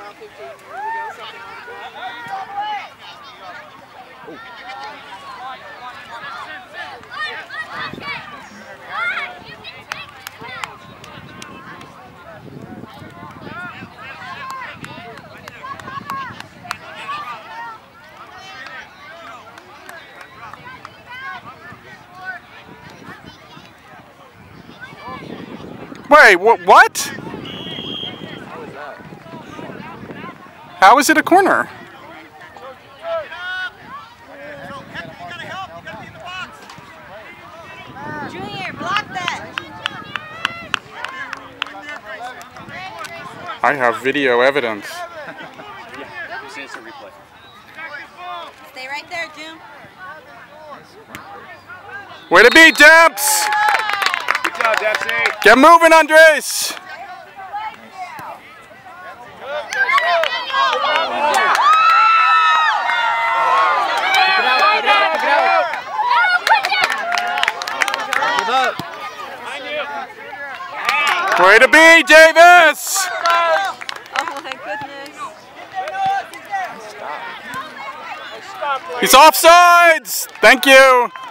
Wait, what? How is it a corner? Junior, block that. I have video evidence. Stay right there, June. Way to be, Demps! Good job, Dempsey. Get moving, Andres! Way to be, Davis! Oh my goodness. He's offsides! Thank you!